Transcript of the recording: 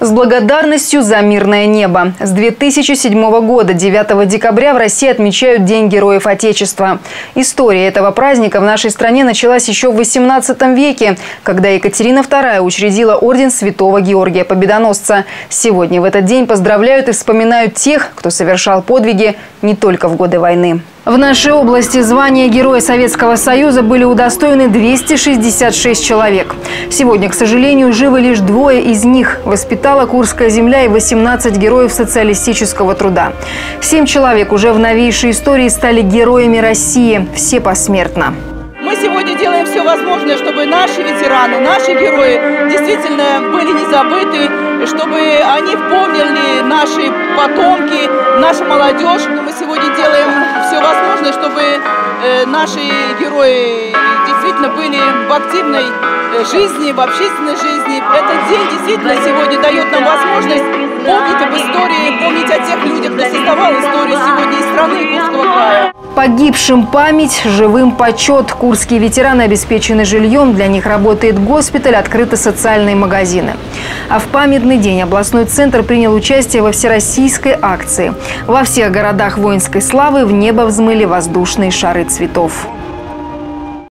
С благодарностью за мирное небо. С 2007 года, 9 декабря, в России отмечают День Героев Отечества. История этого праздника в нашей стране началась еще в XVIII веке, когда Екатерина II учредила орден Святого Георгия Победоносца. Сегодня в этот день поздравляют и вспоминают тех, кто совершал подвиги не только в годы войны. В нашей области звания Героя Советского Союза были удостоены 266 человек. Сегодня, к сожалению, живы лишь 2 из них. Воспитала Курская земля и 18 героев социалистического труда. 7 человек уже в новейшей истории стали героями России. Все посмертно. Мы сегодня делаем все возможное, чтобы наши ветераны, наши герои действительно были не забыты, чтобы они помнили наши потомки, наша молодежь. Мы сегодня делаем все возможное, чтобы наши герои действительно были в активной жизни, в общественной жизни. Этот день действительно сегодня дает нам возможность помнить об истории, помнить о тех людях, кто создавал историю сегодня и страны, и Курского края. Погибшим память, живым почет. Курские ветераны обеспечены жильем, для них работает госпиталь, открыты социальные магазины. А в памятный день областной центр принял участие во всероссийской акции. Во всех городах воинской славы в небо взмыли воздушные шары цветов.